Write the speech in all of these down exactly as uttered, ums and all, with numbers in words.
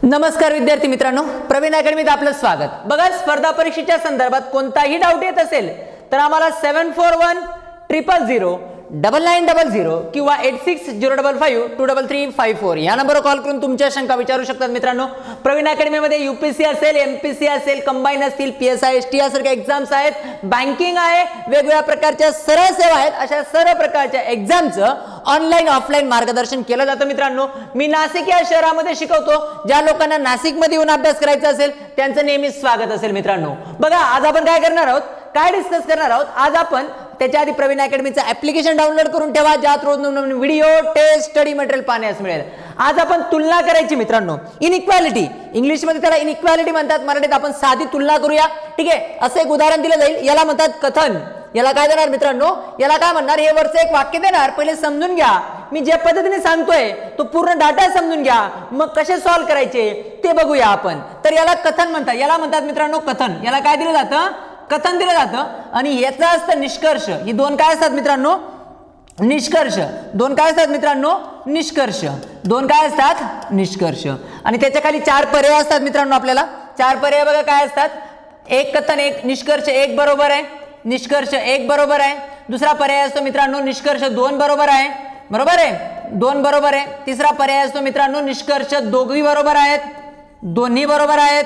नमस्कार विद्यार्थी मित्रांनो, प्रवीण अकॅडमीत आपलं स्वागत। बघा, स्पर्धा परीक्षेच्या संदर्भात कोणताही डाऊट येत असेल तर आम्हाला seven four one triple zero double nine double zero किंवा eight six zero double five two double three five four या नंबरवर कॉल करून तुमच्या शंका विचारू शकतात। मित्रांनो, प्रवीण अकॅडमीमध्ये यूपीएससी असेल, एमपीएससी असेल, कंबाईन असतील, पीएसआय एसटी यासारख्या एक्झाम्स आहेत, बँकिंग आहे, वेगवेगळ्या प्रकारच्या सरळ सेवा आहेत, अशा सर्व प्रकारच्या एक्झामचं ऑनलाईन ऑफलाईन मार्गदर्शन केलं जातं। मित्रांनो, मी नाशिक या शहरामध्ये शिकवतो। ज्या लोकांना नाशिकमध्ये येऊन अभ्यास करायचा असेल त्यांचं नेहमीच स्वागत असेल। मित्रांनो, बघा, आज आपण काय करणार आहोत, काय डिस्कस करणार आहोत आज आपण। त्याच्या आधी प्रवीण अकॅडमीचं ऍप्लिकेशन डाउनलोड करून ठेवा, ज्यात रोज नवीन व्हिडिओ, टेस्ट, स्टडी मटेरियल पाहण्यास मिळेल। आज आपण तुलना करायची मित्रांनो, इनइक्वालिटी, इंग्लिश मध्ये त्याला इनइक्वालिटी म्हणतात, मराठीत आपण साधी तुलना करूया। ठीक आहे, असं एक उदाहरण दिलं जाईल, याला म्हणतात कथन। याला काय देणार मित्रांनो, याला काय म्हणणार, हे वरचं एक वाक्य देणार, पहिले समजून घ्या, मी ज्या पद्धतीने सांगतोय तो पूर्ण डाटा समजून घ्या, मग कसे सॉल्व्ह करायचे ते बघूया आपण। तर याला कथन म्हणतात, याला म्हणतात मित्रांनो कथन। याला काय दिलं जातं, कथन दिलं जातं। आणि याचा असतं निष्कर्ष। ही दोन काय असतात मित्रांनो, निष्कर्ष। दोन काय असतात मित्रांनो, निष्कर्ष। दोन काय असतात, निष्कर्ष। आणि त्याच्या खाली चार पर्याय असतात मित्रांनो, आपल्याला चार पर्याय बघा काय असतात, एक कथन, एक निष्कर्ष, एक बरोबर आहे, निष्कर्ष एक बरोबर आहे। दुसरा पर्याय असतो मित्रांनो निष्कर्ष दोन बरोबर आहे, बरोबर आहे, दोन बरोबर आहे। तिसरा पर्याय असतो मित्रांनो निष्कर्ष दोघी बरोबर आहेत, दोन्ही बरोबर आहेत।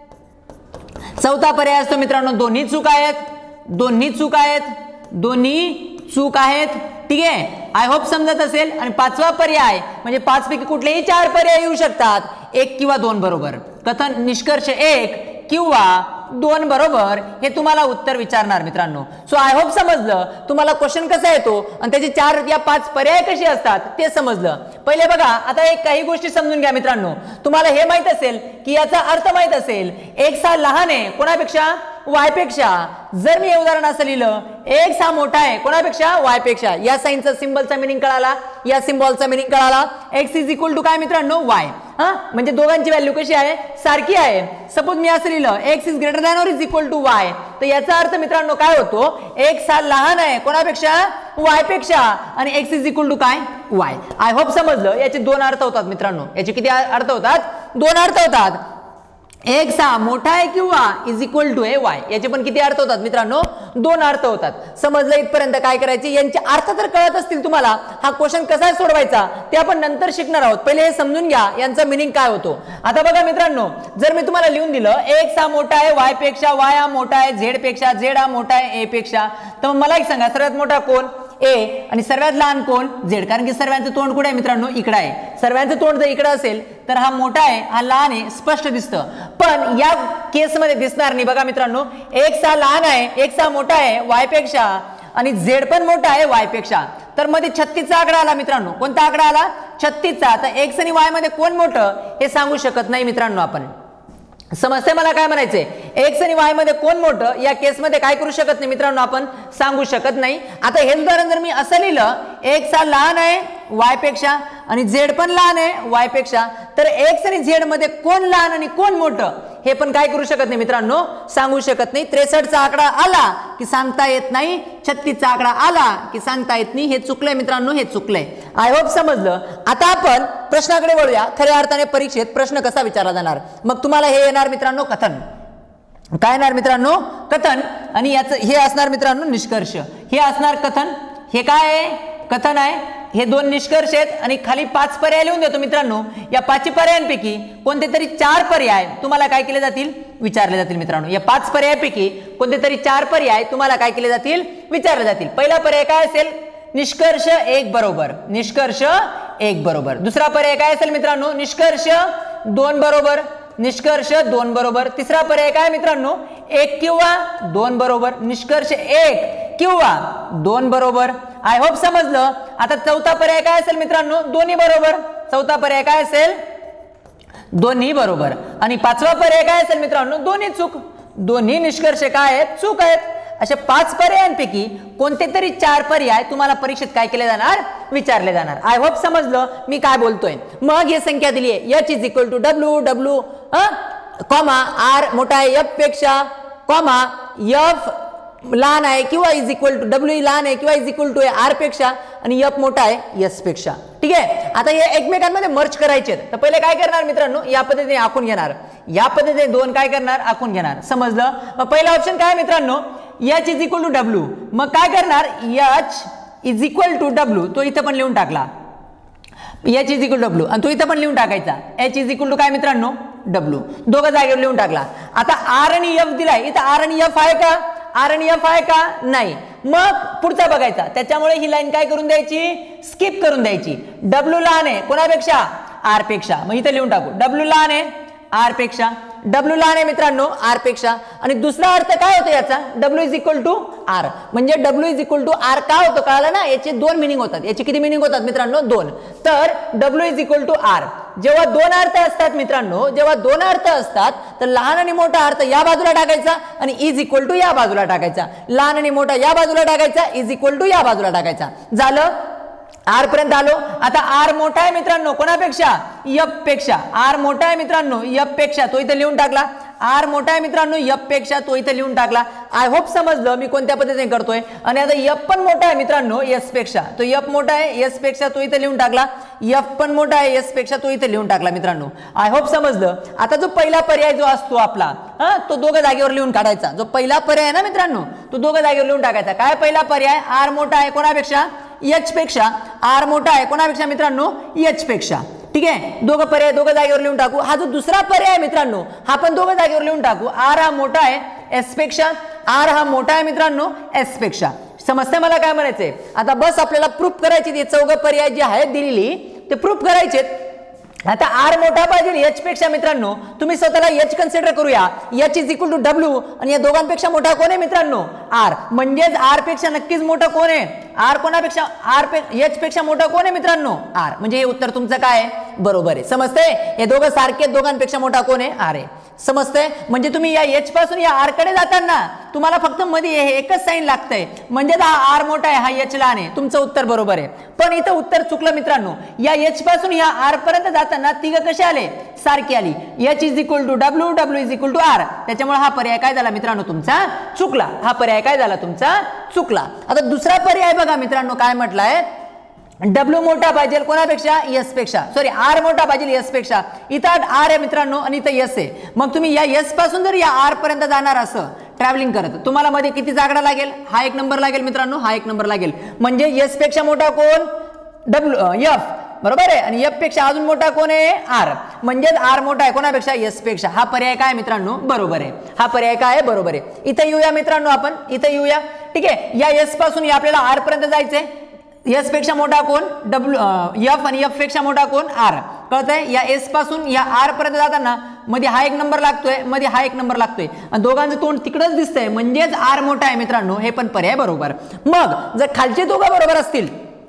चौथा पर्याय असतो मित्रांनो दोन्ही चूक आहेत, दोन्ही चूक आहेत, दोन्ही चूक आहेत। ठीक आहे, आय होप समजत असेल। आणि पाचवा पर्याय म्हणजे पाच पैकी कुठलेही चार पर्याय येऊ शकतात, एक किंवा दोन बरोबर। कथन निष्कर्ष एक किंवा दोन बरोबर हे तुम्हाला उत्तर विचारणार मित्रांनो। सो आय होप समजलं तुम्हाला क्वेश्चन कसा येतो आणि त्याचे चार या पाच पर्याय कसे असतात ते समजलं। पहिले बघा, आता एक काही गोष्टी समजून घ्या मित्रांनो। तुम्हाला हे माहित असेल की याचा अर्थ माहित असेल, एक सा लहान आहे कोणापेक्षा, वाय पेक्षा। जर मी हे उदाहरण असं लिहिलं, एक हा मोठा आहे कोणापेक्षा, वाय पेक्षा, या साइनचा सिंबलचा मीनिंग कळाला, या सिंबॉलचा मीनिंग कळाला। एक्स इज इक्वल टू काय मित्रांनो, वाय। हा म्हणजे दोघांची व्हॅल्यू कशी आहे, सारखी आहे। सपोज मी असं लिहिलं, x is greater than or is equal to y, तर याचा अर्थ मित्रांनो काय होतो, एक्स हा लहान आहे कोणापेक्षा, वाय पेक्षा, आणि एक्स इज इक्वल टू काय, वाय। आय होप समजलं। याचे दोन अर्थ होतात मित्रांनो, याचे किती अर्थ होतात, दोन अर्थ होतात। एक्स हा मोठा आहे किंवा इज इक्वल टू आहे वाय, याचे पण किती अर्थ होतात मित्रांनो, दोन अर्थ होतात। समजलं इथपर्यंत? काय करायचे, यांचे अर्थ तर कळत असतील तुम्हाला, हा क्वेश्चन कसा सोडवायचा ते आपण नंतर शिकणार आहोत। पहिले हे समजून घ्या यांचा मीनिंग काय होतो। आता बघा मित्रांनो, जर मी तुम्हाला लिहून दिलं एक्स हा मोठा आहे वाय पेक्षा, वाय हा मोठा आहे झेड पेक्षा, झेड हा मोठा आहे ए पेक्षा, तर मला एक सांगा सर्वात मोठा कोण, ए, आणि सर्वात लहान कोण, झेड। कारण की सर्वांचं तोंड कुठे आहे मित्रांनो, इकडे आहे। सर्वांचं तोंड जर इकडे असेल तर हा मोठा आहे, हा लहान आहे, स्पष्ट दिसतं। पण या केस मध्ये दिसणार नाही। बघा मित्रांनो, एक्स हा लहान आहे, एक्स हा मोठा आहे वाय पेक्षा, आणि झेड पण मोठा आहे वाय पेक्षा, तर मध्ये छत्तीसचा आकडा आला मित्रांनो। कोणता आकडा आला, छत्तीसचा। तर एक्स आणि वाय मध्ये कोण मोठं हे सांगू शकत नाही मित्रांनो आपण। समजते मला काय म्हणायचंय, एक्स आणि वाय मध्ये कोण मोठं या केस मध्ये काय करू शकत नाही मित्रांनो, आपण सांगू शकत नाही। आता हे उदाहरण जर मी असं लिहिलं, एक्स हा लहान आहे वाय पेक्षा आणि झेड पण लहान आहे वाय पेक्षा, तर एक्स आणि झेड मध्ये कोण लहान आणि कोण मोठं हे पण काय करू शकत नाही मित्रांनो, सांगू शकत नाही। त्रेसष्टचा आकडा आला की सांगता येत नाही, छत्तीसचा आकडा आला की सांगता येत नाही। हे चुकलंय मित्रांनो, हे चुकलंय। आय होप समजलं। आता आपण प्रश्नाकडे वळूया। खऱ्या अर्थाने परीक्षेत प्रश्न कसा विचारला जाणार, मग तुम्हाला हे येणार मित्रांनो कथन। काय येणार मित्रांनो, कथन। आणि याचं हे असणार मित्रांनो निष्कर्ष, हे असणार कथन। हे काय आहे, कथन आहे। हे दोन निष्कर्ष आहेत आणि खाली पाच पर्याय लिहून देतो मित्रांनो। या पाच पर्यायांपैकी कोणते तरी चार पर्याय तुम्हाला काय केले जातील, विचारले जातील मित्रांनो। या पाच पर्यायांपैकी कोणते तरी चार पर्याय तुम्हाला काय केले जातील, विचारले जातील। पहिला पर्याय काय असेल, निष्कर्ष एक बरोबर, निष्कर्ष एक बरोबर। दुसरा पर्याय काय असेल मित्रांनो, निष्कर्ष दोन बरोबर, निष्कर्ष दोन बरोबर। तिसरा पर्याय काय मित्रांनो, एक किंवा दोन बरोबर, निष्कर्ष एक किंवा दोन बरोबर। आय होप समजलं। आता चौथा पर्याय काय असेल मित्रांनो, दोन्ही बरोबर। चौथा पर्याय काय असेल, दोन्ही बरोबर। आणि पाचवा पर्याय काय असेल मित्रांनो, दोन्ही चूक। दोन्ही निष्कर्ष काय आहेत, चूक आहेत। अशा पाच पर्यायांपैकी कोणते तरी चार पर्याय तुम्हाला परीक्षेत काय केले जाणार, विचारले जाणार। आय होप समजलं मी काय बोलतोय। मग ही संख्या दिली आहे, H is equal to W, W comma R मोठा आहे एफ पेक्षा, कॉमा एफ लहान आहे किंवा इज इक्वल टू डब्ल्यू लहान आहे किंवा इज इक्वल टू आर पेक्षा आणि एफ मोठा आहे एस पेक्षा. ठीक आहे, आता हे एकमेकांमध्ये मर्ज करायचे तर पहिले काय करणार मित्रांनो, या पद्धतीने आखून घेणार, या पद्धतीने दोन काय करणार आखून घेणार. समजलं. मग पहिला ऑप्शन काय मित्रांनो, H is equal to W. मग काय करणार, H is equal to W तो इथं पण लिहून टाकला, H is equal to W आणि तो इथं पण लिहून टाकायचा, एच इज इक्वल टू काय मित्रांनो डब्ल्यू, दोघं जागेवर लिहून टाकला. आता आर आणि एफ दिलाय, इथं आर आणि एफ आहे का, आर आणि एफ आहे का नाही. मग पुढचा बघायचा, त्याच्यामुळे ही लाईन काय करून द्यायची, स्किप करून द्यायची. डब्ल्यू लहान आहे कोणापेक्षा, आर पेक्षा, मग इथे लिहून टाकू डब्ल्यू लहान आहे आर पेक्षा, डब्ल्यू लहान आहे मित्रांनो आर पेक्षा. आणि दुसरा अर्थ काय होतो याचा, W is equal to R, म्हणजे W is equal to R का होतो कळालं ना. याचे दोन मिनिंग होतात, याचे किती मिनिंग होतात मित्रांनो, दोन. तर W is equal to R, जेव्हा दोन अर्थ असतात मित्रांनो, जेव्हा दोन अर्थ असतात तर लहान आणि मोठा अर्थ या बाजूला टाकायचा आणि इज इक्वल टू या बाजूला टाकायचा, लहान आणि मोठा या बाजूला टाकायचा, इज इक्वल टू या बाजूला टाकायचा. झालं, आर पर्यंत आलो. आता आर मोठा आहे मित्रांनो कोणापेक्षा, एफ पेक्षा. आर मोठा आहे मित्रांनो एफ पेक्षा, तो इथे लिहून टाकला. आर मोठा आहे मित्रांनो एफ पेक्षा, तो इथे लिहून टाकला. आय होप समजलं मी कोणत्या पद्धतीने करतोय. आणि आता एफ पण मोठा आहे मित्रांनो एस पेक्षा, तो एफ मोठा आहे एस पेक्षा, तो इथे लिहून टाकला. एफ पण मोठा आहे एस पेक्षा, तो इथे लिहून टाकला मित्रांनो. आय होप समजलं. आता जो पहिला पर्याय जो असतो आपला हा तो दोघं जागेवर लिहून काढायचा. जो पहिला पर्याय आहे ना मित्रांनो तो दोघं जागेवर लिहून टाकायचा. काय पहिला पर्याय, आर मोठा आहे कोणापेक्षा, एच पेक्षा. आर मोठा आहे कोणापेक्षा मित्रांनो, एच पेक्षा. ठीक आहे, दोघं पर्याय दोघं जागेवर लिहून टाकू. हा जो दुसरा पर्याय मित्रांनो हा पण दोघं जागेवर लिहून टाकू. आर हा मोठा आहे एस पेक्षा, आर हा मोठा आहे मित्रांनो एस पेक्षा. समजते मला काय म्हणायचंय. आता बस आपल्याला प्रूफ करायची, ते चौघ पर्याय जे आहेत दिलेली ते प्रूफ करायचे. आता आर मोठा पाहिजे एच पेक्षा मित्रांनो, तुम्ही स्वतःला एच कन्सिडर करूया. H is equal to W आणि या दोघांपेक्षा मोठा कोण आहे मित्रांनो, आर. म्हणजेच आर पेक्षा नक्कीच मोठा कोण आहे, आर कोणापेक्षा, आर पे एच पेक्षा मोठा कोण आहे मित्रांनो, आर. म्हणजे हे उत्तर तुमचं काय बरोबर आहे. समजतंय, हे दोघं सारखे, दोघांपेक्षा मोठा कोण आहे, आर आहे. समजतंय. म्हणजे तुम्ही या एच पासून या आर कडे जाताना तुम्हाला फक्त मध्ये हे एकच साईन लागतंय, म्हणजे हा आर मोठा आहे हा एच लहान आहे. तुमचं उत्तर बरोबर आहे. पण इथं उत्तर चुकलं मित्रांनो. या एच पासून या आर पर्यंत जाताना तिघं कसे आले, सारखी आली. H is equal to W, W is equal to R. त्याच्यामुळे हा पर्याय काय झाला मित्रांनो तुमचा चुकला. हा पर्याय काय झाला तुमचा चुकला. आता दुसरा पर्याय बघा मित्रांनो काय म्हटलंय, डब्ल्यू मोठा पाहिजे कोणापेक्षा, एस पेक्षा. सॉरी आर मोठा पाहिजे एस पेक्षा. इथं आर आहे मित्रांनो आणि इथं एस आहे. मग तुम्ही या एस पासून जर या आर पर्यंत जाणार असं ट्रॅव्हलिंग करत, तुम्हाला मध्ये किती जागा लागेल, हा एक नंबर लागेल मित्रांनो, हा एक नंबर लागेल. म्हणजे एस पेक्षा मोठा कोण, डब्ल्यू एफ बरोबर आहे. आणि एफ पेक्षा अजून मोठा कोण आहे, आर. म्हणजेच आर मोठा आहे कोणापेक्षा, एस पेक्षा. हा पर्याय काय मित्रांनो बरोबर आहे. हा पर्याय काय आहे बरोबर आहे. इथे येऊया मित्रांनो आपण, इथे येऊया. ठीक आहे, या एस पासून आपल्याला आर पर्यंत जायचंय. एस पेक्षा मोठा कोण, डब्ल्यू एफ आणि एफ पेक्षा मोठा कोण, आर. कळतंय. या एस पासून या आर पर्यंत जाताना मध्ये हा एक नंबर लागतोय, मध्ये हा एक नंबर लागतोय आणि दोघांचं तोंड तिकडच दिसतंय, म्हणजेच आर मोठा आहे मित्रांनो. हे पण पर्याय बरोबर. मग जर खालचे दोघं बरोबर असतील,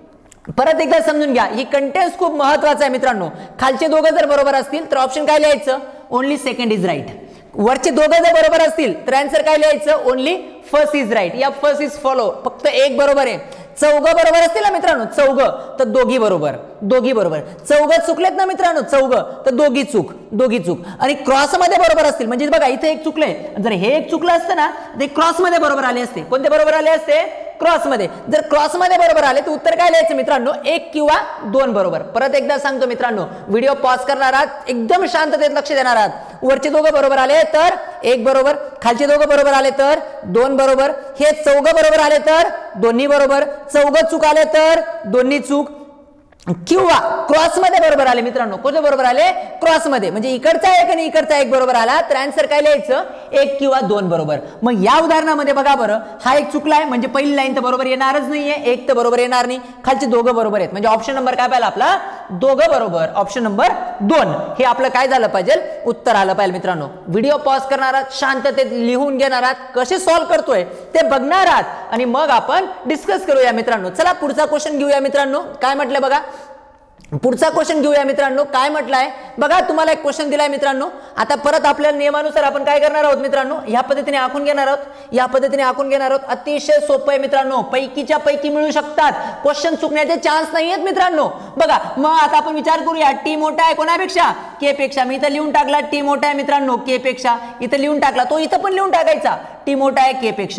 परत एकदा समजून घ्या, ही कंटेन्स खूप महत्वाचा आहे मित्रांनो. खालचे दोघं जर बरोबर असतील तर ऑप्शन काय लिहायचं, ओनली सेकंड इज राईट. वरचे दोघं जर बरोबर असतील तर आन्सर काय लिहायचं, ओनली फर्स्ट इज राईट या फर्स्ट इज फॉलो. फक्त एक बरोबर आहे. चौघ बरोबर असतील ना मित्रांनो, चौघ तर दोघी बरोबर, दोघी बरोबर. चौघ चुकलेत ना मित्रांनो, चौघ तर दोघी चूक, दोघी चूक. आणि क्रॉस मध्ये बरोबर असतील, म्हणजे बघा इथे एक चुकलंय, जर हे एक चुकलं असतं ना ते क्रॉस मध्ये बरोबर आले असते. कोणते बरोबर आले असते, क्रॉस मध्ये. जर क्रॉस मध्ये बरोबर आले तर उत्तर काय लिहायचं मित्रांनो, एक किंवा दोन बरोबर. परत एकदा सांगतो मित्रांनो, व्हिडिओ पॉज करणार आहात, एकदम शांततेत लक्ष देणार आहात. वरचे दोघं बरोबर आले तर एक बरोबर, खालचे दोघं बरोबर आले तर दोन बरोबर, हे चौघ बरोबर आले तर दोन्ही बरोबर, चौघ चूक आले तर दोन्ही चूक, किंवा क्रॉस मध्ये बरोबर आले मित्रांनो. कोणते बरोबर आले, क्रॉस मध्ये. म्हणजे इकडचा एक आणि इकडचा एक बरोबर आला तर आन्सर काय लिहायचं, एक किंवा दोन बरोबर. मग या उदाहरणामध्ये बघा बरं, हा एक चुकलाय म्हणजे पहिली लाईन तर बरोबर येणारच नाहीये, एक तर बरोबर येणार नाही. खालचे दोघं बरोबर आहेत, म्हणजे ऑप्शन नंबर काय पाहिजे आपला, दोघं बरोबर. ऑप्शन नंबर दोन हे आपलं काय झालं पाहिजे, उत्तर आलं पाहिजे मित्रांनो. व्हिडिओ पॉज करणार आहात, शांततेत लिहून घेणार आहात, कसे सॉल्व्ह करतोय ते बघणार आहात आणि मग आपण डिस्कस करूया मित्रांनो. चला पुढचा क्वेश्चन घेऊया मित्रांनो. काय म्हटलं बघा, पुढचा क्वेश्चन घेऊया मित्रांनो. काय म्हटलंय बघा, तुम्हाला एक क्वेश्चन दिलाय मित्रांनो. आता परत आपल्या नियमानुसार आपण काय करणार आहोत मित्रांनो, या पद्धतीने आखून घेणार आहोत, या पद्धतीने आखून घेणार आहोत. अतिशय सोपं आहे मित्रांनो, पैकीच्या पैकी मिळू शकतात, क्वेश्चन चुकण्याचे चान्स नाही आहेत मित्रांनो. बघा मग आता आपण विचार करूया, टी मोठा आहे कोणापेक्षा, के पेक्षा. मी इथं लिहून टाकला टी मोठा आहे मित्रांनो के पेक्षा, इथं लिहून टाकला, तो इथं पण लिहून टाकायचा टी मोठा आहे के पेक्षा.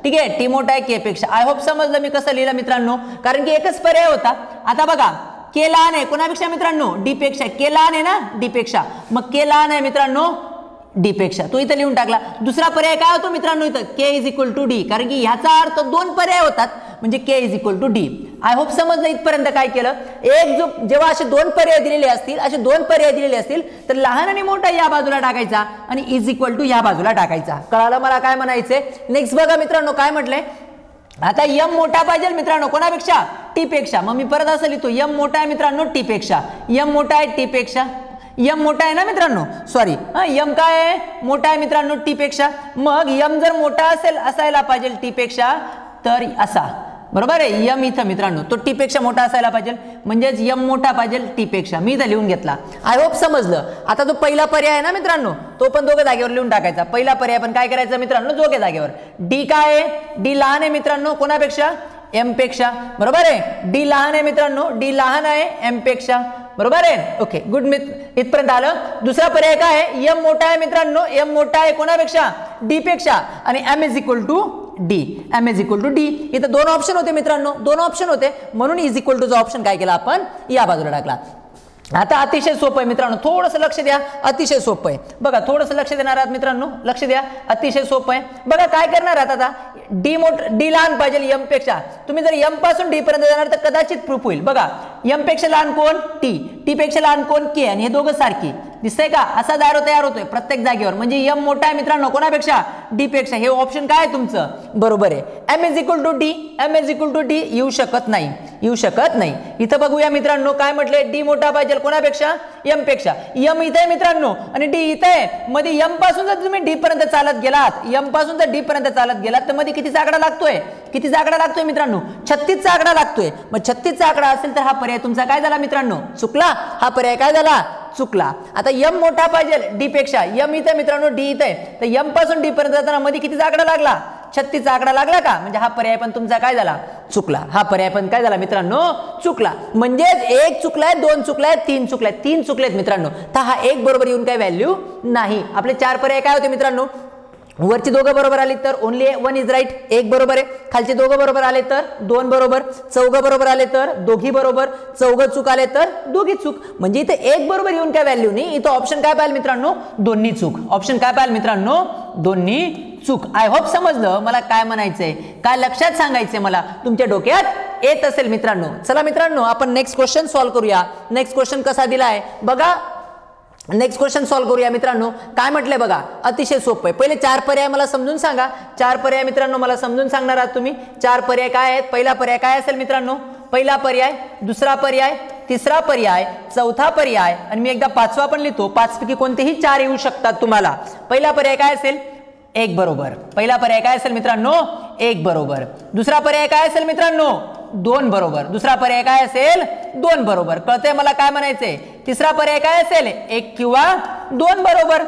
ठीक आहे, टी मोठा आहे के पेक्षा. आय होप समजलं मी कसं लिहिलं मित्रांनो, कारण की एकच पर्याय होता. आता बघा के लहान आहे कोणापेक्षा मित्रांनो, डी पेक्षा. के लहान आहे ना डी पेक्षा, मग के लहान आहे मित्रांनो डी पेक्षा, तो इथं लिहून टाकला. दुसरा पर्याय काय होतो मित्रांनो इथं, K is equal to D, कारण की ह्याचा अर्थ दोन पर्याय होतात म्हणजे K is equal to D. I hope समजलं इथपर्यंत. काय केलं, एक जो जेव्हा असे दोन पर्याय दिलेले असतील, असे दोन पर्याय दिलेले असतील तर लहान आणि मोठा या बाजूला टाकायचा आणि इज इक्वल टू या बाजूला टाकायचा. कळालं मला काय म्हणायचंय. नेक्स्ट बघा मित्रांनो काय म्हटलंय, आता यम मोठा पाहिजे मित्रांनो कोणापेक्षा, टी पेक्षा. मग मी परत असं लिहितो, यम मोठा आहे मित्रांनो टी पेक्षा. यम मोठा आहे टी पेक्षा, यम मोठा आहे ना मित्रांनो, सॉरी यम काय आहे, मोठा आहे मित्रांनो टी पेक्षा. मग यम जर मोठा असेल असायला पाहिजे टी पेक्षा तर असा, बरोबर आहे. यम इथं मित्रांनो तो टी पेक्षा मोठा असायला पाहिजे, म्हणजेच यम मोठा पाहिजे टी पेक्षा. मी इथं लिहून घेतला. आय होप समजलं. आता जो पहिला पर्याय आहे ना मित्रांनो, तो पण दोघे जागेवर लिहून टाकायचा. पहिला पर्याय पण काय करायचं मित्रांनो, दोघे जागेवर. डी काय आहे, डी लहान आहे मित्रांनो कोणापेक्षा, एम पेक्षा, बरोबर आहे. डी लहान आहे मित्रांनो, डी लहान आहे एम पेक्षा, बरोबर आहे. ओके गुड मित्र, इथपर्यंत आलं. दुसरा पर्याय काय आहे, एम मोठा आहे मित्रांनो, एम मोठा आहे कोणापेक्षा, डी पेक्षा, आणि M is equal to D. M is equal to D. इथं दोन ऑप्शन होते मित्रांनो, दोन ऑप्शन होते म्हणून इज इक्वल टू चा ऑप्शन काय केला आपण या बाजूला टाकला. आता अतिशय सोपं आहे मित्रांनो, थोडंसं लक्ष द्या. अतिशय सोपं आहे बघा, थोडंसं लक्ष देणार आहात मित्रांनो, लक्ष द्या. अतिशय सोपं आहे बघा. काय करणार आहात आता, डी मोठ डी लहान पाहिजे यम पेक्षा. तुम्ही जर यम पासून डी पर्यंत जाणार तर कदाचित प्रूफ होईल. बघा यम पेक्षा लहान कोण, टी. टी पेक्षा लहान कोण, के. आणि हे दोघं सारखी दिसतंय का, असा दारो तयार होतोय प्रत्येक जागेवर. म्हणजे यम मोठा आहे मित्रांनो कोणापेक्षा, डी पेक्षा. हे ऑप्शन काय आहे तुमचं, बरोबर आहे. M is equal to D, M is equal to D येऊ शकत नाही, येऊ शकत नाही. इथं बघूया मित्रांनो काय म्हटलंय, डी मोठा पाहिजे कोणापेक्षा, यम पेक्षा. यम इथे आहे मित्रांनो आणि डी इथे आहे. मध्ये यम पासून जर तुम्ही डी पर्यंत चालत गेलात, यम पासून जर डी पर्यंत चालत गेलात तर मध्ये कितीचा आकडा लागतोय, कितीचा आकडा लागतोय मित्रांनो, छत्तीस चा आकडा लागतोय. मग छत्तीस चा आकडा असेल तर हा पर्याय तुमचा काय झाला मित्रांनो, चुकला. हा पर्याय काय झाला, चुकला. आता यम मोठा पाहिजे डी पेक्षा, यम इथे मित्रांनो डी इथे, तर यम पासून डी पर्यंत जाताना मध्ये कितीचा आकडा लागला, छत्तीस चा आकडा लागला का, म्हणजे हा पर्याय पण तुमचा काय झाला, चुकला. हा पर्याय पण काय झाला मित्रांनो, चुकला. म्हणजेच एक चुकलाय, दोन चुकलाय, तीन चुकलाय, तीन चुकलेत मित्रांनो. तर हा एक बरोबर येऊन काय व्हॅल्यू नाही. आपले चार पर्याय काय होते मित्रांनो, वरची दोघं बरोबर आली तर ओनली वन इज राईट, एक बरोबर आहे. खालचे दोघं बरोबर आले तर दोन बरोबर, चौघं बरोबर आले तर दोघी बरोबर, चौघं चूक आले तर दोघी चूक. म्हणजे इथे एक बरोबर येऊन काय व्हॅल्यू नाही. इथं ऑप्शन काय पाहिजे मित्रांनो, दोन्ही चूक. ऑप्शन काय पाहिजे मित्रांनो, दोन्ही चूक. आय होप समजलं मला काय म्हणायचंय, काय लक्षात सांगायचंय मला, तुमच्या डोक्यात येत असेल मित्रांनो. चला मित्रांनो आपण नेक्स्ट क्वेश्चन सॉल्व्ह करूया. नेक्स्ट क्वेश्चन कसा दिलाय बघा, नेक्स्ट क्वेश्चन सॉल्व्ह करूया मित्रांनो. काय म्हटलंय बघा, अतिशय सोपं आहे. पहिले चार पर्याय मला समजून सांगा. चार पर्याय मित्रांनो मला समजून सांगणार आहात तुम्ही. चार पर्याय काय आहेत, पहिला पर्याय काय असेल मित्रांनो, पहिला पर्याय, दुसरा पर्याय, तिसरा पर्याय, चौथा पर्याय आणि मी एकदा पाचवा पण लिहितो. पाच पैकी कोणतेही चार येऊ शकतात तुम्हाला. पहिला पर्याय काय असेल, एक बरोबर. पहिला पर्याय काय असेल मित्रांनो, एक बरोबर. दुसरा पर्याय काय असेल मित्रांनो, दोन बरोबर. दुसरा पर्याय काय असेल, दोन बरोबर. कळतंय मला काय म्हणायचंय. तिसरा पर्याय काय असेल, एक किंवा दोन बरोबर,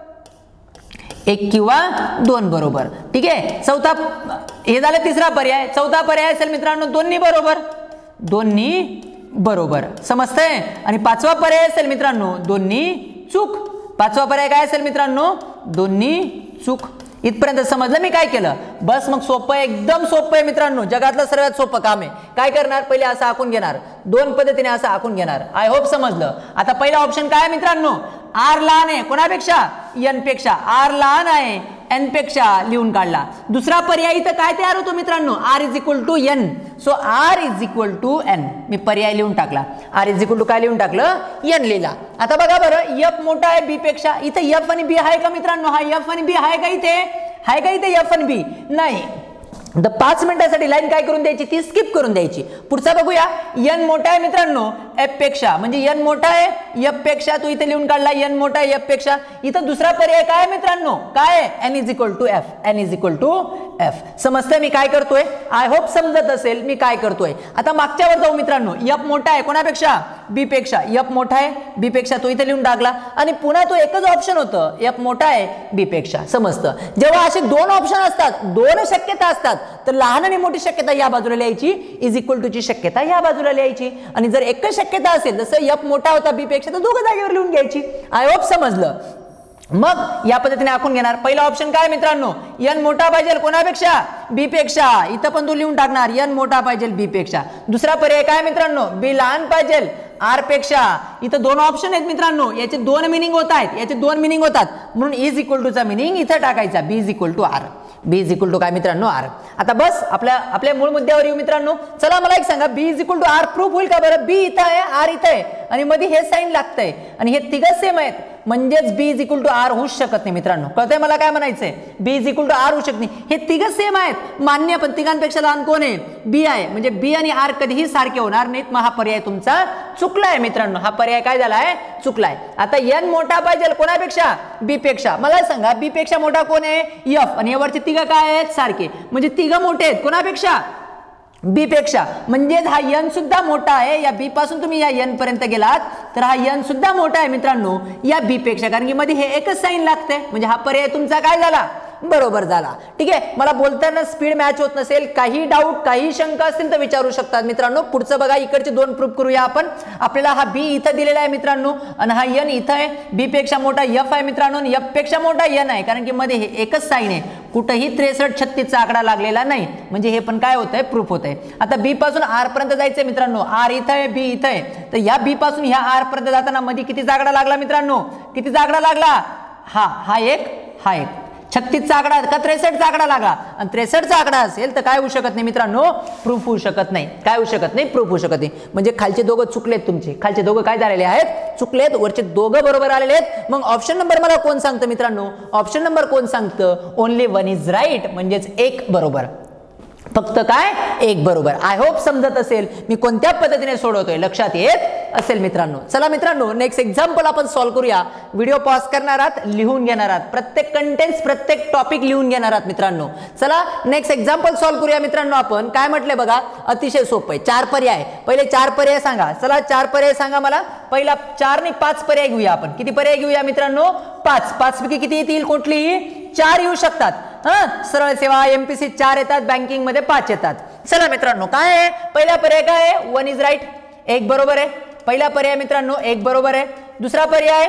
एक किंवा दोन बरोबर. ठीक आहे. चौथा, हे झालं तिसरा पर्याय. चौथा पर्याय असेल मित्रांनो दोन्ही बरोबर, दोन्ही बरोबर. समजतंय. आणि पाचवा पर्याय असेल मित्रांनो दोन्ही चूक. पाचवा पर्याय काय असेल मित्रांनो, दोन्ही चूक. इथपर्यंत समजलं मी काय केलं, बस मग सोपं आहे, एकदम सोपं आहे मित्रांनो. जगातलं सर्वात सोपं काम आहे. काय करणार, पहिले असं आखून घेणार, दोन पद्धतीने असं आखून घेणार. आय होप समजलं. आता पहिला ऑप्शन काय मित्रांनो, आर लहान आहे कोणापेक्षा, एन पेक्षा. आर लहान आहे एन पेक्षा लिहून काढला. दुसरा पर्याय इथं काय तयार होतो मित्रांनो, R is equal to N. So R is equal to N. मी पर्याय लिहून टाकला. आर इज इक्वल टू काय लिहून टाकलं, एन लिहिला. आता बघा बरं, एफ मोठा आहे बी पेक्षा. इथं एफ आणि बी आहे का मित्रांनो, हा एफ आणि बी आहे का इथे, आहे का इथे एफ आणि बी, नाही. तर पाच मिनिटासाठी लाईन काय करून द्यायची, ती स्किप करून द्यायची. पुढचा बघूया, एन मोठा आहे मित्रांनो एफ पेक्षा, म्हणजे एन मोठा आहे एफ पेक्षा. तू इथे लिहून काढला एन मोठा आहे एफ पेक्षा. इथं दुसरा पर्याय काय मित्रांनो, काय आहे, N is equal to F. N is equal to F. समजतंय मी काय करतोय, आय होप समजत असेल मी काय करतोय. आता मागच्यावर जाऊ मित्रांनो. एफ मोठा आहे कोणापेक्षा, बी पेक्षा. एफ मोठा आहे बी पेक्षा, तो इथे लिहून टाकला. आणि पुन्हा तो एकच ऑप्शन होतं, एफ मोठा आहे बी पेक्षा. समजतं. जेव्हा असे दोन ऑप्शन असतात, दोन शक्यता असतात, तर लहान आणि मोठी शक्यता या बाजूला लिहायची, इज इक्वल टू ची शक्यता या बाजूला लिहायची. आणि जर एकच शक्यता असेल, जसं एफ मोठा होता बी पेक्षा, तर दोघं जागेवर लिहून घ्यायची. आय होप समजलं. मग या पद्धतीने आखून घेणार. पहिला ऑप्शन काय मित्रांनो, n मोठा पाहिजे कोणापेक्षा, b पेक्षा. इथं पण तू लिहून टाकणार n मोठा पाहिजे b पेक्षा. दुसरा पर्याय काय मित्रांनो, b लहान पाहिजे r पेक्षा. इथं दोन ऑप्शन आहेत मित्रांनो, याचे दोन मिनिंग होत आहेत, याचे दोन मिनिंग होतात, म्हणून इज इक्वल टू चा मिनिंग इथं टाकायचा, b is equal to r. b is equal to काय मित्रांनो, r. आता बस आपल्या आपल्या मूळ मुद्द्यावर येऊ मित्रांनो. चला मला एक सांगा, b is equal to r proof होईल का बरं. b इथं आहे, r इथं आहे आणि मध्ये हे साइन लागतंय आणि हे तिघं सेम आहेत, म्हणजेच b is equal to r होऊ शकत नाही मित्रांनो. कळतंय मला काय म्हणायचंय, b is equal to r होऊ शकत नाही. हे तिघं सेम आहेत मान्य, पण तिघांपेक्षा लहान कोण आहे, b आहे, म्हणजे b आणि r कधीही सारखे होणार नाहीत. मग हा पर्याय तुमचा चुकलाय मित्रांनो, हा पर्याय काय झालाय, चुकलाय. आता n मोठा पाहिजे कोणापेक्षा, b पेक्षा. मला सांगा b पेक्षा मोठा कोण आहे, f, आणि यावरचे तिघं काय आहेत, सारखे, म्हणजे तिघं मोठे आहेत कोणापेक्षा, b पेक्षा. म्हणजे हा n सुद्धा मोठा आहे. या b पासून तुम्ही या n पर्यंत गेलात तर हा n सुद्धा मोठा आहे मित्रांनो या b पेक्षा, कारण की मध्ये हे एकच साइन लागते, म्हणजे हा पर्याय तुमचा काय झाला, बरोबर झाला. ठीक आहे. मला बोलताना स्पीड मॅच होत नसेल, काही डाऊट काही शंका असतील तर विचारू शकतात मित्रांनो. पुढचं बघा, इकडचे दोन प्रूफ करूया आपण. आपल्याला हा b इथं दिलेला आहे मित्रांनो आणि हा n इथं आहे. b पेक्षा मोठा f आहे मित्रांनो आणि f पेक्षा मोठा n आहे, कारण की मध्ये हे एकच साइन आहे, कुठेही त्रेसष्ट छत्तीस चा आकडा लागलेला नाही, म्हणजे हे पण काय होतंय, प्रूफ होतंय. आता b पासून r पर्यंत जायचंय मित्रांनो, r इथं आहे, b इथं आहे, तर या b पासून ह्या r पर्यंत जाताना मध्ये किती आकडा लागला मित्रांनो, किती आकडा लागला, हा हा एक, हा एक, छत्तीस चा आकडा का त्रेसष्ट चा आकडा लागला, आणि त्रेसष्ट चा आकडा असेल तर काय होऊ शकत नाही मित्रांनो, प्रूफ होऊ शकत नाही. काय होऊ शकत नाही, प्रूफ होऊ शकत नाही. म्हणजे खालचे दोघं चुकलेत तुमचे, खालचे दोघं काय झालेले आहेत, चुकलेत, वरचे दोघं बरोबर आलेले आहेत. मग ऑप्शन नंबर मला कोण सांगतं मित्रांनो, ऑप्शन नंबर कोण सांगतं, ओनली वन इज राईट, म्हणजेच एक बरोबर, फक्त काय, एक बरोबर. आय होप समजत असेल मी कोणत्या पद्धतीने सोडवतोय, लक्षात येत असेल मित्रांनो. चला मित्रांनो, नेक्स्ट एक्झाम्पल आपण सॉल्व्ह करूया. व्हिडिओ पॉज करणार आहात, लिहून घेणार आहात, प्रत्येक कंटेंट्स प्रत्येक टॉपिक लिहून घेणार आहात मित्रांनो. चला नेक्स्ट एक्झाम्पल सॉल्व्ह करूया मित्रांनो. आपण काय म्हटलंय बघा, अतिशय सोपं आहे. चार पर्याय, पहिले चार पर्याय सांगा. चला चार पर्याय सांगा मला. पहिला चार नाही पाच पर्याय घेऊया आपण. किती पर्याय घेऊया मित्रांनो, पाच. पाच पैकी किती येतील, कुठलीही चार येऊ शकतात. हा, सरळ सेवा एमपीसी चार येतात, बँकिंग मध्ये पाच येतात. चला मित्रांनो, काय आहे पहिला पर्याय, काय आहे, वन इज राईट, एक बरोबर आहे. पहिला पर्याय मित्रांनो एक बरोबर आहे. दुसरा पर्याय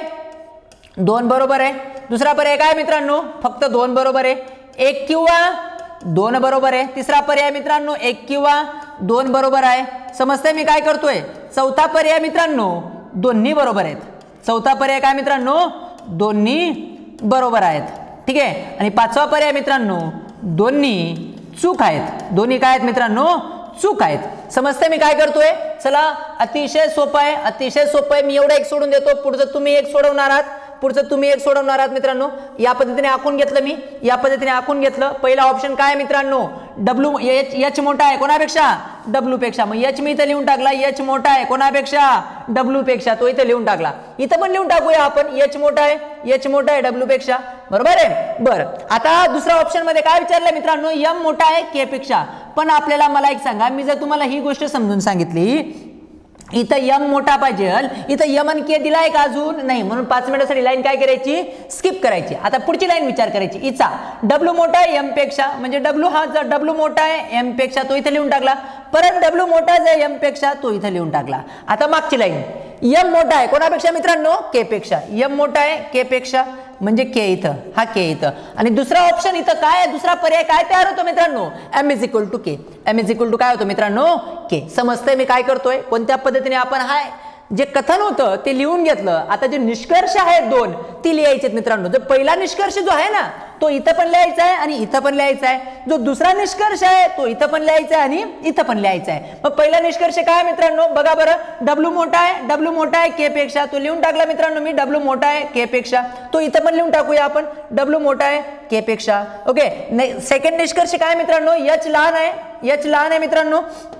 दोन बरोबर आहे. दुसरा पर्याय काय मित्रांनो, फक्त दोन बरोबर आहे. एक किंवा दोन बरोबर आहे. तिसरा पर्याय मित्रांनो एक किंवा दोन बरोबर आहे. समजतंय मी काय करतोय. चौथा पर्याय मित्रांनो दोन्ही बरोबर आहेत. चौथा पर्याय काय मित्रांनो, दोन्ही बरोबर आहेत. ठीक आहे. आणि पाचवा पर्याय मित्रांनो दोन्ही चूक आहेत. दोन्ही काय आहेत मित्रांनो, चूक आहेत. समजते मी काय करतोय. चला अतिशय सोपं आहे, अतिशय सोपं आहे. मी एवढं एक सोडून देतो, पुढचं तुम्ही एक सोडवणार आहात, पुढचं तुम्ही एक सोडवणार आहात मित्रांनो. या पद्धतीने आखून घेतलं मी, या पद्धतीने आखून घेतलं. पहिला ऑप्शन काय मित्रांनो, डब्ल्यू एच एच मोठा आहे कोणापेक्षा, डब्ल्यू पेक्षा. मग एच मी इथं लिहून टाकला, एच मोठा आहे कोणापेक्षा, डब्ल्यू पेक्षा. तो इथं लिहून टाकला. इथं पण लिहून टाकूया आपण, एच मोठा आहे, एच मोठा आहे डब्ल्यू पेक्षा. बरोबर आहे. बरं, आता दुसऱ्या ऑप्शन मध्ये काय विचारलंय मित्रांनो, एम मोठा आहे के पेक्षा. पण आपल्याला मला एक सांगा, मी जर तुम्हाला ही गोष्ट समजून सांगितली, इथं यम मोठा पाहिजे, इथं यम आणि के दिलाय का अजून नाही, म्हणून पाच मिनिटासाठी लाईन काय करायची, स्किप करायची. आता पुढची लाईन विचार करायची. इचा डब्ल्यू मोठा आहे एम पेक्षा, म्हणजे डब्ल्यू हा जर डब्ल्यू मोठा आहे एम पेक्षा, तो इथं लिहून टाकला. परत डब्ल्यू मोठा आहे एम पेक्षा, तो इथं लिहून टाकला. आता मागची लाईन, यम मोठा आहे कोणापेक्षा मित्रांनो, के पेक्षा. यम मोठा आहे के पेक्षा, म्हणजे के इथं, हा के इथं. आणि दुसरा ऑप्शन इथं काय, दुसरा पर्याय काय तयार होतो मित्रांनो, M is equal to K. M is equal to काय होतो मित्रांनो, के. समजतंय मी काय करतोय, कोणत्या पद्धतीने आपण हाय जे कथन होतं ते लिहून घेतलं. आता जे निष्कर्ष आहेत दोन, ती लिहायचे मित्रांनो. जो पहिला निष्कर्ष जो आहे ना, तो इथं पण लिहायचा आहे आणि इथं पण लिहायचा आहे. जो दुसरा निष्कर्ष आहे तो इथं पण लिहायचा आहे आणि इथं पण लिहायचा आहे. मग पहिला निष्कर्ष काय मित्रांनो, बघा बरं, डब्ल्यू मोठा आहे, डब्ल्यू मोठा आहे के पेक्षा. तो लिहून टाकला मित्रांनो मी, डब्ल्यू मोठा आहे के पेक्षा. तो इथं पण लिहून टाकूया आपण, डब्ल्यू मोठा आहे के पेक्षा. ओके. सेकंड निष्कर्ष काय मित्रांनो, एच लहान आहे, एच लहान आहे मित्रांनो,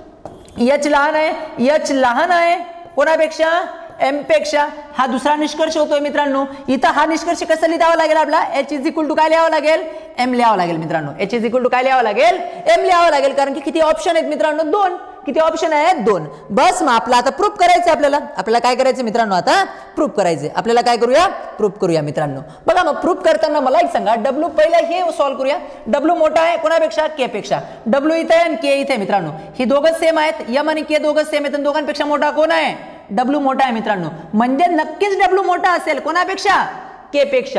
एच लहान आहे, एच लहान आहे कोणापेक्षा, एम पेक्षा. हा दुसरा निष्कर्ष होतोय मित्रांनो. इथं हा निष्कर्ष कसा लिहावा लागेल आपला, एच इज इक्वल टू काय लिहावं लागेल, एम लिहावं लागेल मित्रांनो. एच इज इक्वल टू काय लिहावं लागेल, एम लिहावं लागेल. कारण की किती ऑप्शन आहेत मित्रांनो, दोन. किती ऑप्शन आहेत, दोन. बस मग आपला आता प्रूफ करायचं आपल्याला. आपल्याला काय करायचं मित्रांनो, आता प्रूफ करायचं. आपल्याला काय करूया, प्रूफ करूया मित्रांनो. बघा मग प्रूफ करताना मला एक सांगा, डब्ल्यू पहिला हे सॉल्व्ह करूया. डब्ल्यू मोठा आहे कोणापेक्षा, के पेक्षा. डब्ल्यू इथे आणि के इथे मित्रांनो, ही दोघं सेम आहेत. एम आणि के दोघं सेम आहेत, दोघांपेक्षा मोठा कोण आहे, डब्ल्यू मोठा आहे मित्रांनो. म्हणजे नक्कीच डब्ल्यू मोठा असेल कोणापेक्षा, के पेक्षा.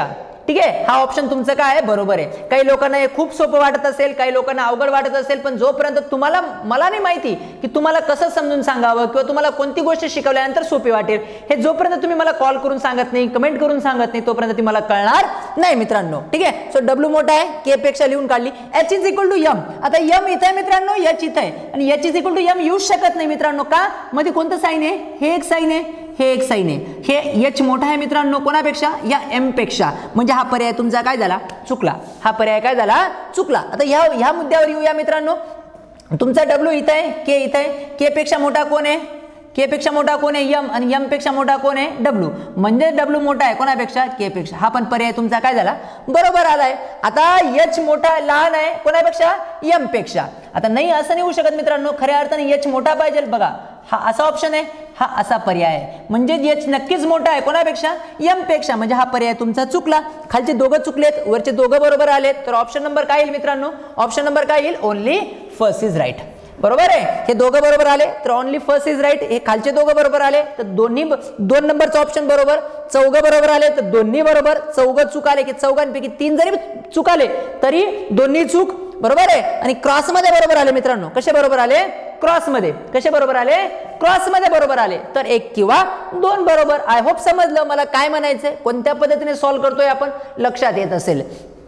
ठीक आहे, हा ऑप्शन तुमचं काय आहे बरोबर आहे. काही लोकांना हे खूप सोपं वाटत असेल, काही लोकांना अवघड वाटत असेल, पण जोपर्यंत तुम्हाला मला नाही माहिती की तुम्हाला कसं समजून सांगावं किंवा तुम्हाला कोणती गोष्ट शिकवल्यानंतर सोपी वाटेल, हे जोपर्यंत तुम्ही मला कॉल करून सांगत नाही, कमेंट करून सांगत नाही, तोपर्यंत ती मला कळणार नाही मित्रांनो. ठीक आहे, सो डब्ल्यू मोठा आहे, के पेक्षा लिहून काढली, H is equal to M. आता एम इथं आहे मित्रांनो, एच इथं आहे आणि H is equal to M येऊच शकत नाही मित्रांनो. का? मध्ये कोणतं साईन आहे? हे एक साईन आहे, हे एक साईन आहे. हे एच मोठा आहे मित्रांनो कोणापेक्षा? या एम पेक्षा. म्हणजे हा पर्याय तुमचा काय झाला? चुकला. हा पर्याय काय झाला? चुकला. आता ह्या ह्या मुद्द्यावर येऊया मित्रांनो. तुमचा डब्ल्यू इथं आहे, के इथं आहे. के पेक्षा मोठा कोण आहे? के पेक्षा मोठा कोण आहे? एम. आणि एम पेक्षा मोठा कोण आहे? डब्ल्यू. म्हणजे डब्ल्यू मोठा आहे कोणापेक्षा? के पेक्षा. हा पण पर्याय तुमचा काय झाला? बरोबर आलाय. आता एच मोठा लहान आहे कोणापेक्षा? एम पेक्षा. आता नाही असं नाही होऊ शकत मित्रांनो, खऱ्या अर्थाने एच मोठा पाहिजे. बघा हा असा ऑप्शन आहे, हा असा पर्याय आहे. म्हणजे एच नक्कीच मोठा आहे कोणापेक्षा? एम पेक्षा. म्हणजे हा पर्याय तुमचा चुकला. खालचे दोघं चुकलेत, वरचे दोघं बरोबर आलेत. तर ऑप्शन नंबर काय येईल मित्रांनो? ऑप्शन नंबर काय येईल? Only first is right. बरोबर आहे, हे दोघं बरोबर आले तर ओनली फर्स्ट इज राईट. हे खालचे दोघं बरोबर आले तर दोन्ही दोन नंबरचं ऑप्शन बरोबर. चौघं बरोबर आले तर दोन्ही बरोबर. चौघं चूक आले की चौघांपैकी तीन जरी चूक आले तरी दोन्ही चूक बरोबर आहे. आणि क्रॉस मध्ये बरोबर आले मित्रांनो. कसे बरोबर आले? क्रॉस मध्ये. कसे बरोबर आले? क्रॉस मध्ये बरोबर आले. तर एक किंवा दोन बरोबर. आय होप समजलं मला काय म्हणायचंय, कोणत्या पद्धतीने सॉल्व्ह करतोय आपण, लक्षात येत असेल.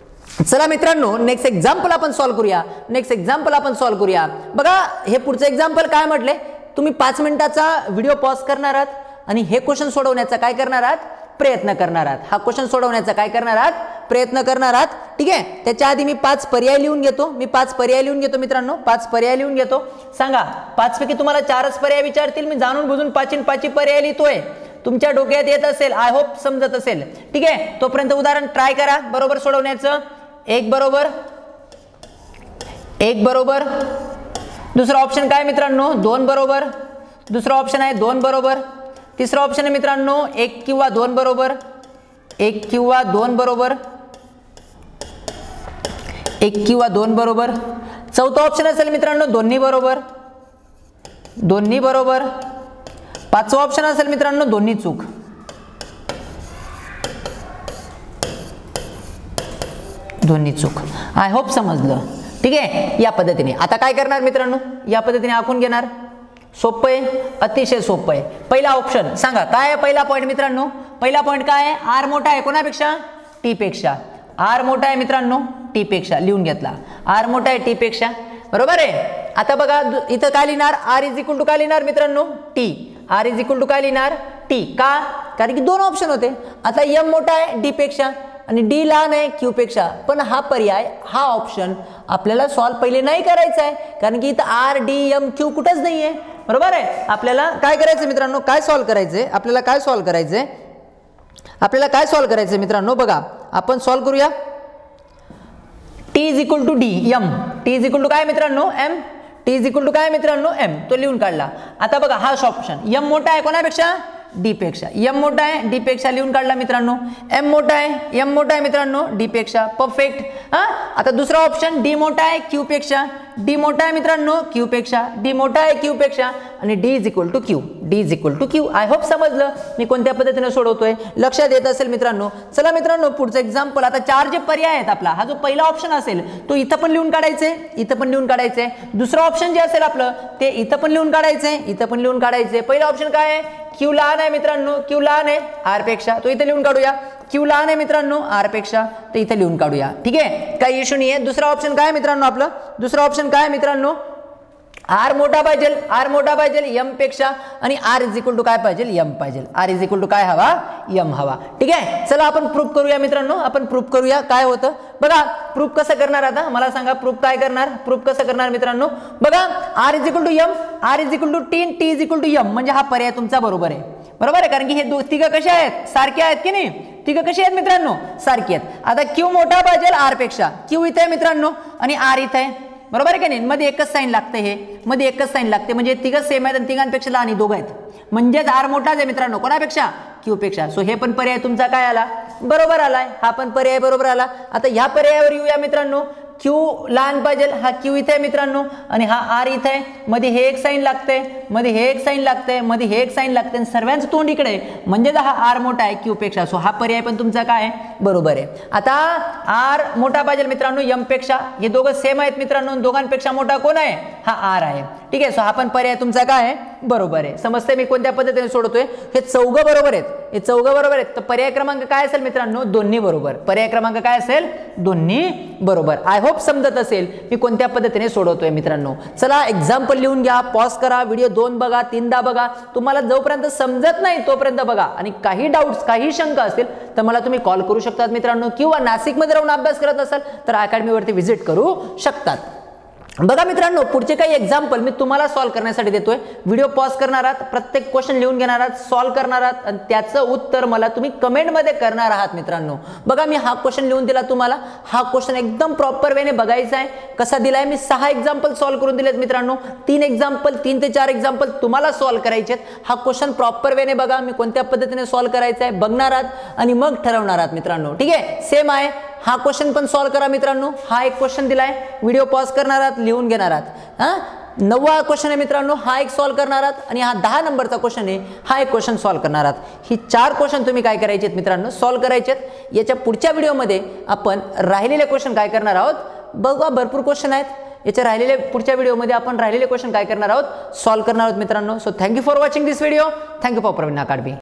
चला मित्रांनो, नेक्स्ट एक्झाम्पल आपण सॉल्व्ह करूया. नेक्स्ट एक्झाम्पल आपण सॉल्व्ह करूया. बघा हे पुढचं एक्झाम्पल काय म्हटले, तुम्ही पाच मिनिटाचा व्हिडिओ पॉज करणार आहात आणि हे क्वेश्चन सोडवण्याचा काय करणार आहात? प्रयत्न करणार आहात. हा क्वेश्चन सोडवण्याचा काय करणार आहात? प्रयत्न करणार आहात. ठीक आहे, त्याच्या आधी मी पाच पर्याय लिहून घेतो. मी पाच पर्याय लिहून घेतो मित्रांनो, पाच पर्याय लिहून घेतो. सांगा, पाच पैकी तुम्हाला चारच पर्याय विचारतील. मी जाणून बुजून पाचीन पाची पर्याय लिहितोय. तुमच्या डोक्यात येत असेल, आय होप समजत असेल. ठीक आहे, तोपर्यंत उदाहरण ट्राय करा बरोबर सोडवण्याचं. एक बरोबर, एक बरोबर. दुसरा ऑप्शन काय मित्रांनो? दोन बरोबर. दुसरा ऑप्शन आहे दोन बरोबर. तिसरा ऑप्शन आहे मित्रांनो एक किंवा दोन बरोबर. एक किंवा दोन बरोबर. एक किंवा दोन बरोबर. चौथा ऑप्शन असेल मित्रांनो दोन्ही बरोबर. दोन्ही बरोबर. पाचवा ऑप्शन असेल मित्रांनो दोन्ही चूक. दोन्ही चूक. आय होप समजलं. ठीक आहे, या पद्धतीने आता काय करणार मित्रांनो? या पद्धतीने आखून घेणार. सोपं आहे, अतिशय सोपं आहे. पहिला ऑप्शन सांगा काय आहे? पहिला पॉईंट मित्रांनो, पहिला पॉईंट काय आहे? आर मोठा आहे कोणापेक्षा? टी पेक्षा. आर मोठा आहे मित्रांनो टी पेक्षा. लिहून घेतला. आर मोठा आहे टी पेक्षा. बरोबर आहे. आता बघा इथं काय लिहिणार? आर इज इक्वल टू काय लिहिणार मित्रांनो? T. R is equal to काय लिहिणार? टी. का? कारण की दोन ऑप्शन होते. आता एम मोठा आहे डी पेक्षा आणि डी लहान आहे क्यू पेक्षा. पण हा पर्याय, हा ऑप्शन आपल्याला सॉल्व्ह पहिले नाही करायचा आहे, कारण की इथं आर डी एम क्यू कुठंच नाही आहे. बरोबर आहे. आपल्याला काय करायचं मित्रांनो? काय सॉल्व्ह करायचंय? आपल्याला काय सॉल्व्ह करायचंय? आपल्याला काय सॉल्व्ह करायचंय मित्रांनो? बघा आपण सॉल्व्ह करूया. T is equal to D M. T is equal to काय मित्रांनो? M. T is equal to काय मित्रांनो? एम. तो लिहून काढला. आता बघा हा ऑप्शन एम मोठा आहे कोणापेक्षा? डी पेक्षा. एम मोठा आहे डी पेक्षा. लिहून काढला मित्रांनो. एम मोठा आहे, एम मोठा आहे मित्रांनो डी पेक्षा. परफेक्ट. हा आता दुसरा ऑप्शन डी मोठा आहे क्यू पेक्षा. डी मोठा आहे मित्रांनो क्यू पेक्षा. डी मोठा आहे क्यू पेक्षा आणि D is equal to Q. D is equal to Q. I hope समजलं मी कोणत्या पद्धतीने सोडवतोय, लक्षात येत असेल मित्रांनो. चला मित्रांनो पुढचं एक्झाम्पल. आता चार जे पर्याय आहेत आपला, हा जो पहिला ऑप्शन असेल तो इथं पण लिहून काढायचे, इथं पण लिहून काढायचे. दुसरा ऑप्शन जे असेल आपलं ते इथं पण लिहून काढायचे, इथं पण लिहून काढायचे. पहिला ऑप्शन काय आहे? क्यू लहान आहे मित्रांनो. क्यू लहान आहे आर पेक्षा. तो इथं लिहून काढूया. क्यू लहान आहे मित्रांनो आर पेक्षा. तर इथं लिहून काढूया. ठीक आहे, काही इश्यू नाही आहे. दुसरा ऑप्शन काय मित्रांनो आपलं? दुसरा ऑप्शन काय मित्रांनो? आर मोठा पाहिजे. आर मोठा पाहिजे एम पेक्षा आणि आर इज इक्वल टू काय पाहिजे? एम पाहिजे. आर इज इक्वल टू काय हवा? एम हवा. ठीक आहे, चला आपण प्रूफ करूया मित्रांनो. आपण प्रूफ करूया काय होतं. बघा प्रूफ कसं करणार आता मला सांगा. प्रूफ काय करणार? प्रूफ कसं करणार मित्रांनो? बघा R is equal to M, R is equal to T, T is equal to M. म्हणजे हा पर्याय तुमचा बरोबर आहे. बरोबर आहे, कारण की हे दो तिघं कसे आहेत? सारखे आहेत की नाही? तिघं कशी आहेत मित्रांनो? सारखी आहेत. आता क्यू मोठा पाहिजे आर पेक्षा. क्यू इथे आहे मित्रांनो आणि आर इथे आहे. बरोबर आहे की नाही? मध्ये एकच साईन लागते. हे मध्ये एकच साईन लागते म्हणजे तिघं सेम आहेत आणि तिघांपेक्षा लहान दोघं आहेत. म्हणजेच आर मोठाच आहे मित्रांनो कोणापेक्षा? क्यू पेक्षा. सो हे पण पर्याय तुमचा काय आला? बरोबर आलाय. हा पण पर्याय बरोबर आला. आता ह्या पर्यायावर येऊया मित्रांनो. क्यू लहान पाहिजे, हा क्यू इथे आहे मित्रांनो आणि हा आर इथे आहे, मध्ये हे एक साईन लागते, मध्ये हे एक साईन लागते, मध्ये हे एक साईन लागते, सर्वांचं तोंड इकडे आहे, म्हणजे हा आर मोठा आहे क्यू पेक्षा. सो हा पर्याय पण तुमचा काय आहे, बरोबर आहे. आता आर मोठा पाहिजे मित्रांनो एम पेक्षा, हे दोघं सेम आहेत मित्रांनो, दोघांपेक्षा मोठा कोण आहे, हा आर आहे. ठीक आहे, सो हा पण पर्याय तुमचा काय आहे, बरोबर आहे. समजते मी कोणत्या पद्धतीने सोडवतोय, हे चौघं बरोबर आहेत, हे चौघं बरोबर आहेत, तर पर्याय क्रमांक काय असेल मित्रांनो, दोन्ही बरोबर. पर्याय क्रमांक काय असेल, दोन्ही बरोबर. आय होप समजत असेल मी कोणत्या पद्धतीने सोडवतोय मित्रांनो. चला एक्झाम्पल लिहून घ्या, पॉज करा, व्हिडिओ दोन बघा, तीनदा बघा, तुम्हाला जोपर्यंत समजत नाही तोपर्यंत बघा, आणि काही डाऊट्स काही शंका असतील तर मला तुम्ही कॉल करू शकतात मित्रांनो, किंवा नाशिकमध्ये राहून अभ्यास करत असाल तर अकॅडमीवरती व्हिजिट करू शकतात. बघा मित्रांनो, पुढचे काही एक्झाम्पल मी तुम्हाला सॉल्व्ह करण्यासाठी देतोय. व्हिडिओ पॉज करणार आहात, प्रत्येक क्वेश्चन लिहून घेणार आहात, सॉल्व्ह करणार आहात आणि त्याचं उत्तर मला तुम्ही कमेंटमध्ये करणार आहात मित्रांनो. बघा मी हा क्वेश्चन लिहून दिला तुम्हाला, हा क्वेश्चन एकदम प्रॉपर वेने बघायचा आहे. कसा दिलाय, मी सहा एक्झाम्पल सॉल्व्ह करून दिलेत मित्रांनो, तीन एक्झाम्पल तीन ते चार एक्झाम्पल तुम्हाला सॉल्व्ह करायचे आहेत. हा क्वेश्चन प्रॉपर वेने बघा, मी कोणत्या पद्धतीने सॉल्व्ह करायचा आहे बघणार आहात आणि मग ठरवणार आहात मित्रांनो. ठीक आहे, सेम आहे. हा क्वेश्चन पण सॉल्व्ह करा मित्रांनो. हा एक क्वेश्चन दिलाय, व्हिडिओ पॉज करणार आहात, लिहून घेणार आहात. हा नववा क्वेश्चन आहे मित्रांनो, हा एक सॉल्व्ह करणार आहात आणि हा दहा नंबरचा क्वेश्चन आहे, हा एक क्वेश्चन सॉल्व्ह करणार आहात. ही चार क्वेश्चन तुम्ही काय करायचे आहेत मित्रांनो, सॉल्व्ह करायचे आहेत. याच्या पुढच्या व्हिडिओमध्ये आपण राहिलेले क्वेश्चन काय करणार आहोत बघा, भरपूर क्वेश्चन आहेत. याच्या राहिलेले पुढच्या व्हिडिओमध्ये आपण राहिलेले क्वेश्चन काय करणार आहोत, सॉल्व्ह करणार आहोत मित्रांनो. So thank you for watching this video. Thank you for Praveen academy.